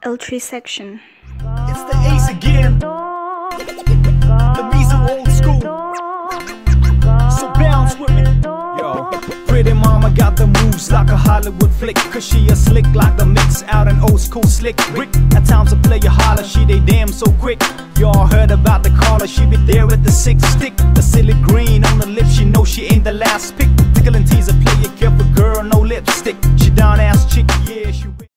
L3 section. It's the ace again. The bees are old school, so bounce with me. Yo, pretty mama got the moves like a Hollywood flick, cause she a slick like the mix out an old school slick Rick. At times a player holler, she they damn so quick. Y'all heard about the caller, she be there with the 6 stick. The silly green on the lips, she know she ain't the last pick.